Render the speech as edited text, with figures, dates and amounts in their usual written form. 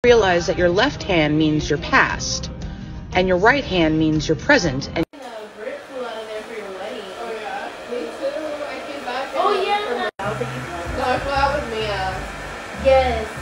Realize that your left hand means your past and your right hand means your present. And Brit flew out of there for your wedding. Oh yeah, me too. I came back. Oh yeah. No, I flew out with Mia. Yes.